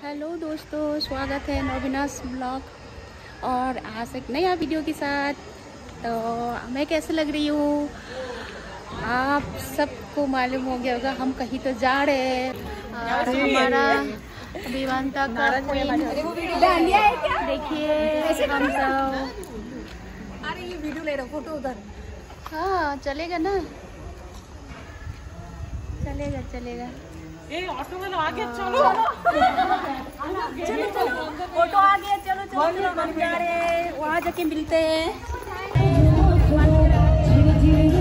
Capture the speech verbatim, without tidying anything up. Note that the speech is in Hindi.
हेलो दोस्तों, स्वागत है नवीनास ब्लॉग और आज एक नया वीडियो के साथ। तो मैं कैसे लग रही हूँ आप सबको मालूम हो गया होगा, हम कहीं तो जा रहे हैं और हमारा विमान तक दांडिया है क्या? देखिए हम सब। अरे ये वीडियो ले रहा हूँ, फोटो उधर। हाँ चलेगा ना, चलेगा चलेगा। ए ऑटो वाला आ गया, चलो चलो चलो, ऑटो आ गया, चलो चलो चलो, हम जा रहे हैं, वहाँ जाके मिलते हैं।